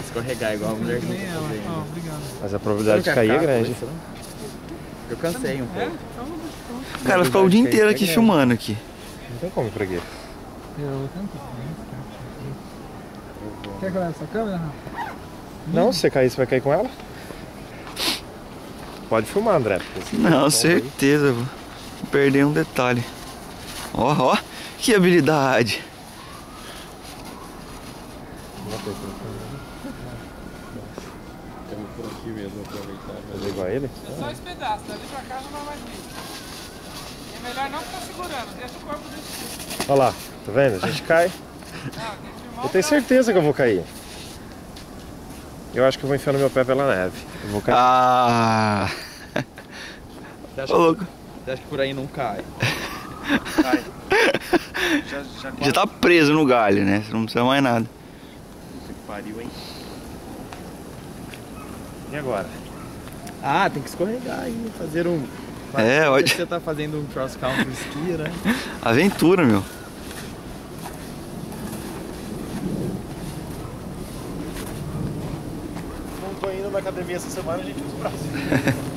escorregar igual a mulher que Nem tá ela. fazendo. Ó, obrigado. Mas a probabilidade de cair é grande. Eu cansei um É? pouco. Então, pronto. Cara, ficar o dia inteiro aqui filmando aqui. Não tem como ir pra aqui. Eu tento. Quer que eu leve essa câmera, Rafa? Não, se você cair, você vai cair com ela? Pode filmar, André. porque você Não, tem certeza, vou perder um detalhe. Ó, ó, que habilidade. Estamos por aqui mesmo, aproveitar. Fazer igual a ele? É só esse pedaço, dali pra cá não vai mais vir. É melhor não ficar segurando, deixa o corpo desse. Olha lá, tá vendo? A gente cai. Ah, tem que filmar Eu o tenho cara. certeza que eu vou cair. Eu acho que eu vou enfiando meu pé pela neve. Eu vou cair. Ah, Você ô acha, louco. você acha que por aí não cai? Cai. Já tá preso no galho, né? Você não precisa mais nada. Puta que pariu, hein? E agora? Ah, tem que escorregar aí, fazer um... É, Parece olha. que você tá fazendo um cross country ski, né? Aventura, meu. Não tô indo na academia essa semana, a gente usa o braço.